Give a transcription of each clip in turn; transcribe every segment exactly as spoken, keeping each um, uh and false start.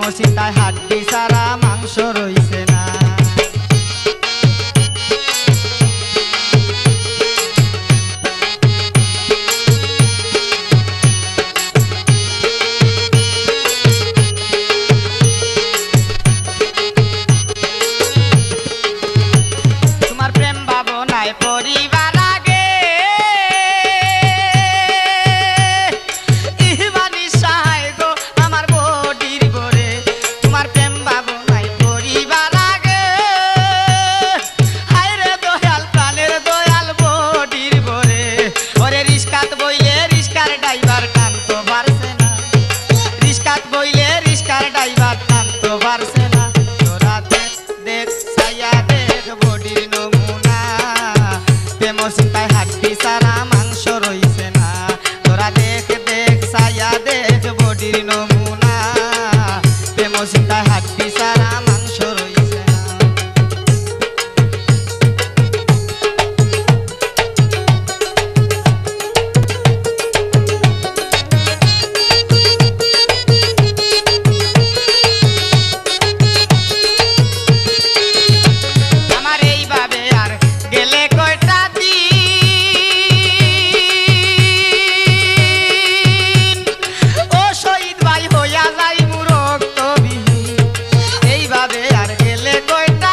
চিন্তায় হাড্ডি সারা মাংস রইছে না। তোমার প্রেম ভাবনায় পরিবার আগে ইহবানি সাহায় গো আমার বডির ভরে। তোমার প্রেম ভাবনায় পরিবার আগে হায় রে দয়াল প্রাণের দয়াল বডির ভরে। ওরে রিস্কাত বইলে রিস্কার ড্রাইভার টানতো পারছে না, রিস্কাত বইলে রিস্কার ড্রাইভার টানতো পারছে না। তোরা দেখ দেখ ছায়া দেখ বডির নমুনা, প্রেম চিন্তায় হাড্ডি সারা মাংস রইছে না। তোরা দেখ দেখ ছায়া দেখ বডির নমুনা, প্রেম চিন্তায় হাড্ডি সারা মাংস রইছে না। আমার এইভাবে আর গেলে কয়টা দিন, ও শহীদ ভাই হইয়া যাই রক্তবিহীন। এইভাবে আর গেলে কয়টা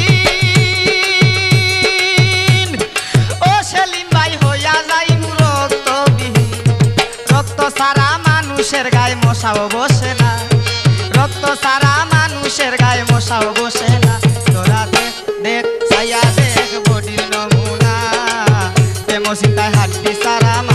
দিন, ও সেলিম ভাই হইয়া যাই রক্তবিহীন। রক্ত সারা মানুষের গায়ে মশাও বসে না, রক্ত সারা মানুষের গায়ে মশাও বসে না। তোরা দেখ দেখ ছায়া দেখ বডির নমুনা, প্রেম চিন্তায় হাড্ডি সারা